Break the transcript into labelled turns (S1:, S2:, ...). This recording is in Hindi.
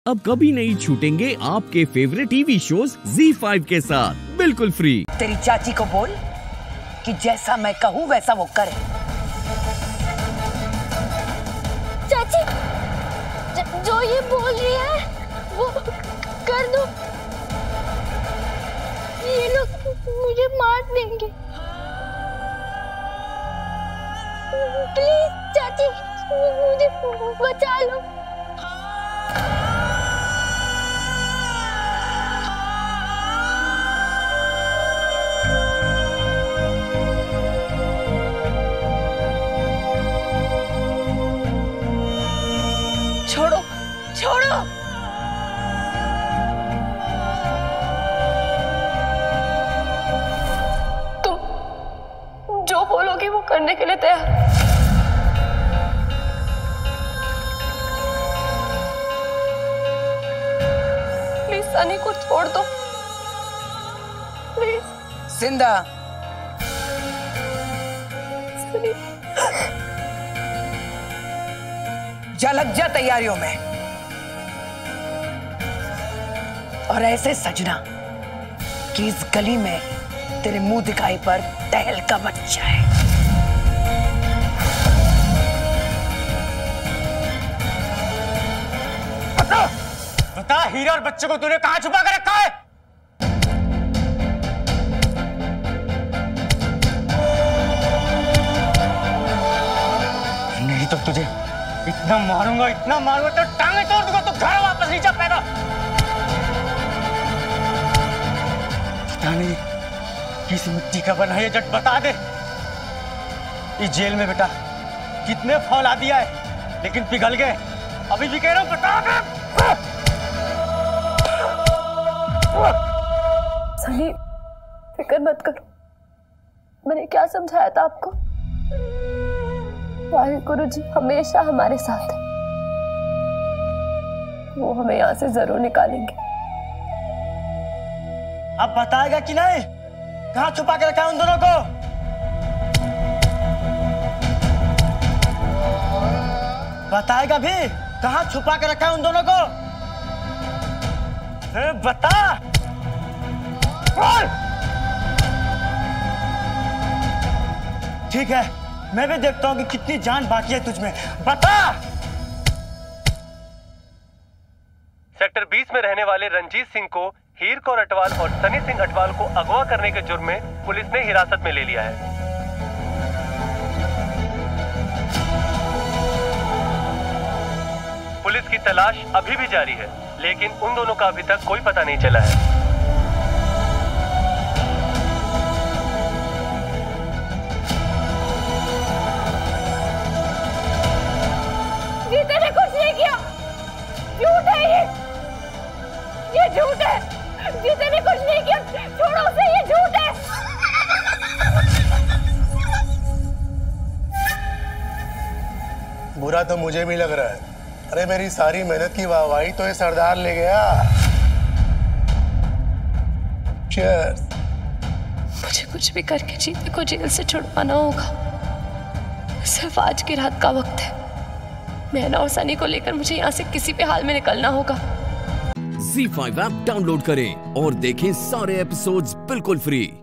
S1: अब कभी नहीं छूटेंगे आपके फेवरेट टीवी शोज ZEE5 के साथ बिल्कुल फ्री।
S2: तेरी चाची को बोल कि जैसा मैं कहूँ वैसा वो करे।
S3: चाची जो ये बोल रही है वो कर दो, ये लोग मुझे मार देंगे। प्लीज चाची मुझे बचा लो।
S2: छोड़ो छोड़ो।
S3: तुम जो बोलोगे वो करने के लिए तैयार। प्लीज सनी को छोड़ दो प्लीज।
S2: जिंदा
S3: सनी
S2: जा, लग जा तैयारियों में और ऐसे सजना कि इस गली में तेरे मुंह दिखाई पर तहलका मच जाए।
S4: बता हीरा और बच्चे को तूने कहां छुपा कर रखा है? नहीं तो तुझे इतना मारूंगा तो टांगे तोड़ दूंगा। तो घर वापस नहीं जा पाएगा। पता नहीं किस मिट्टी का बना है, जट बता दे। इस जेल में बेटा कितने फौला दिया है लेकिन पिघल गए। अभी भी कह रहा हूं बता दे।
S3: सनी फिक्र मत करो, मैंने क्या समझाया था आपको? वाहिगुरु जी हमेशा हमारे साथ है, वो हमें यहाँ से जरूर निकालेंगे।
S4: अब बताएगा कि नहीं कहाँ छुपा के रखा है उन दोनों को? बताएगा भी कहाँ छुपा के रखा है उन दोनों को? बता बोल। ठीक है मैं भी देखता हूं कि कितनी जान बाकी है तुझमें। बता।
S5: सेक्टर 20 में रहने वाले रंजीत सिंह को हीर कौर अटवाल और सनी सिंह अटवाल को अगवा करने के जुर्म में पुलिस ने हिरासत में ले लिया है। पुलिस की तलाश अभी भी जारी है, लेकिन उन दोनों का अभी तक कोई पता नहीं चला है।
S3: जीते ने कुछ नहीं किया, झूठ है ये झूठ है। जीते ने कुछ नहीं किया, छोड़ो उसे, ये झूठ है।
S6: बुरा तो मुझे भी लग रहा है। अरे मेरी सारी मेहनत की वाहवाही तो ये सरदार ले गया। Cheers।
S3: मुझे कुछ भी करके जीते को जेल से छुड़वाना होगा। सिर्फ आज की रात का वक्त है। मैना और सनी को लेकर मुझे यहाँ से किसी भी हाल में निकलना होगा।
S1: ZEE5 ऐप डाउनलोड करें और देखें सारे एपिसोड्स बिल्कुल फ्री।